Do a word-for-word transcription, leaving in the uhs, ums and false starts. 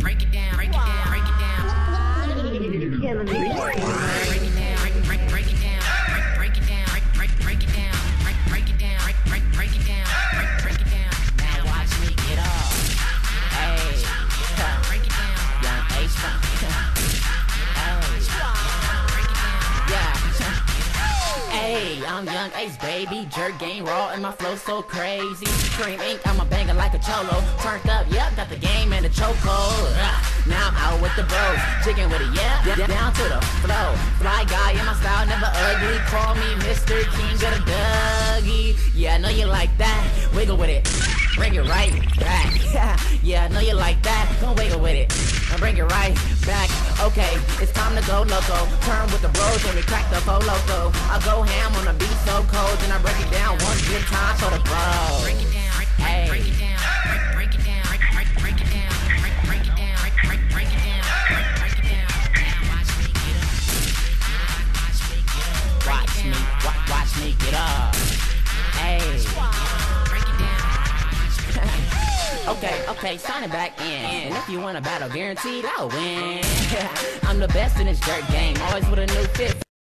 break it down, break it down, break it down. You're killing me. Break it down, break break break it down, break break it down, break break break it down, break break it down, break break break it down, break break it down. Now watch me get off. Hey, Break it down, young H funk. Hey, I'm young Ace, baby. Jerk game raw and my flow so crazy. Cream ink, I'm a banger like a cholo. Turned up, yep, got the game and the chokehold. Now I'm out with the bros, chicken with it, yeah. D down to the flow. Fly guy in my style, never ugly. Call me Mister King of the Dougie. Yeah, I know you like that. Wiggle with it, bring it right back. Yeah, I know you like that. Don't wiggle with it, and bring it right back. Okay, it's time to go loco. Turn with the bros and we crack the faux loco. I go ham on the beat so cold, and I break it down one good time for the bros. break it down, break Hey. break it down, break break it down, break break break it down, break break it down, break break break it down, break break it down. Now watch me get up, watch me get up, Watch me, wa- watch me get up. Hey. break it down. Okay, okay, sign it back in. And if you want a battle guaranteed, I'll win. I'm the best in this dirt game, always with a new fit.